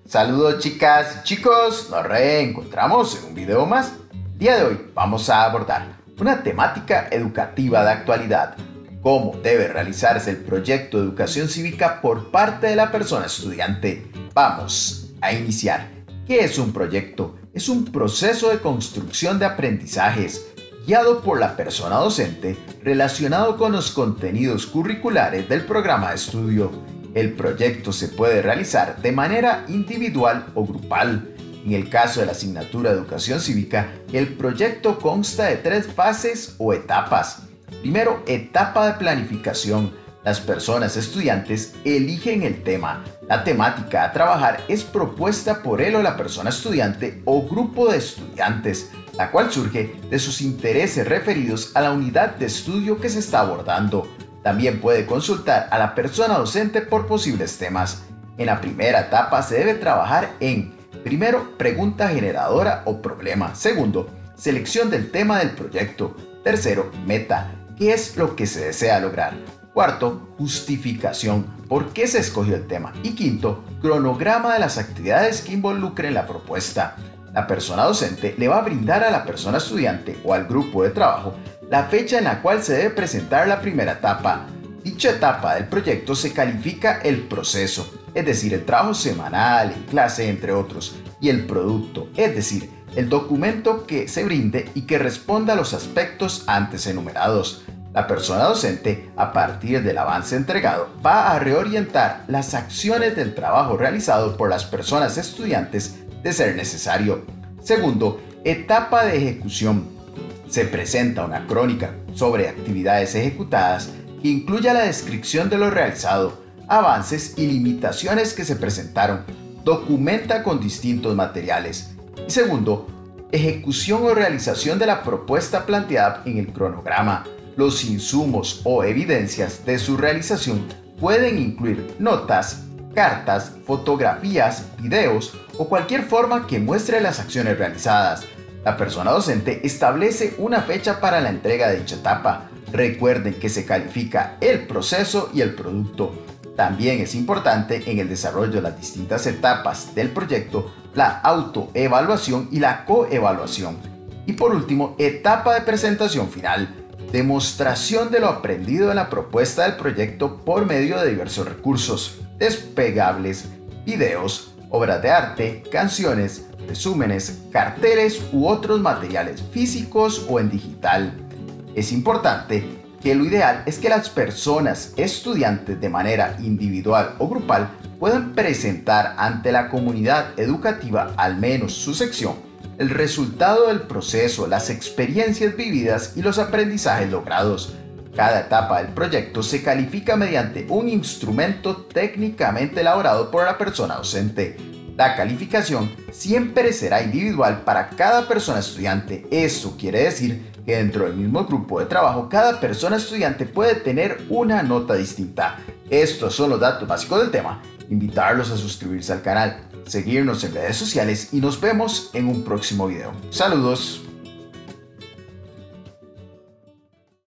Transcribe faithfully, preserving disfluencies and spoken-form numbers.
Saludos chicas y chicos, nos reencontramos en un video más. El día de hoy vamos a abordar una temática educativa de actualidad: cómo debe realizarse el proyecto de educación cívica por parte de la persona estudiante. Vamos a iniciar. ¿Qué es un proyecto? Es un proceso de construcción de aprendizajes guiado por la persona docente relacionado con los contenidos curriculares del programa de estudio. El proyecto se puede realizar de manera individual o grupal. En el caso de la asignatura de Educación Cívica, el proyecto consta de tres fases o etapas. Primero, etapa de planificación. Las personas estudiantes eligen el tema. La temática a trabajar es propuesta por él o la persona estudiante o grupo de estudiantes, la cual surge de sus intereses referidos a la unidad de estudio que se está abordando. También puede consultar a la persona docente por posibles temas. En la primera etapa se debe trabajar en: primero, pregunta generadora o problema. Segundo, selección del tema del proyecto. Tercero, meta, ¿qué es lo que se desea lograr? Cuarto, justificación, ¿por qué se escogió el tema? Y quinto, cronograma de las actividades que involucren la propuesta. La persona docente le va a brindar a la persona estudiante o al grupo de trabajo la fecha en la cual se debe presentar la primera etapa. Dicha etapa del proyecto se califica el proceso, es decir, el trabajo semanal, en clase, entre otros, y el producto, es decir, el documento que se brinde y que responda a los aspectos antes enumerados. La persona docente, a partir del avance entregado, va a reorientar las acciones del trabajo realizado por las personas estudiantes de ser necesario. Segundo, etapa de ejecución. Se presenta una crónica sobre actividades ejecutadas que incluya la descripción de lo realizado, avances y limitaciones que se presentaron. Documenta con distintos materiales. Y segundo, ejecución o realización de la propuesta planteada en el cronograma. Los insumos o evidencias de su realización pueden incluir notas, cartas, fotografías, videos o cualquier forma que muestre las acciones realizadas. La persona docente establece una fecha para la entrega de dicha etapa. Recuerden que se califica el proceso y el producto. También es importante en el desarrollo de las distintas etapas del proyecto la autoevaluación y la coevaluación. Y por último, etapa de presentación final. Demostración de lo aprendido en la propuesta del proyecto por medio de diversos recursos: despegables, videos, obras de arte, canciones, resúmenes, carteles u otros materiales físicos o en digital. Es importante que lo ideal es que las personas estudiantes de manera individual o grupal puedan presentar ante la comunidad educativa, al menos su sección, el resultado del proceso, las experiencias vividas y los aprendizajes logrados. Cada etapa del proyecto se califica mediante un instrumento técnicamente elaborado por la persona docente. La calificación siempre será individual para cada persona estudiante. Esto quiere decir que dentro del mismo grupo de trabajo, cada persona estudiante puede tener una nota distinta. Estos son los datos básicos del tema. Invitarlos a suscribirse al canal, seguirnos en redes sociales y nos vemos en un próximo video. Saludos.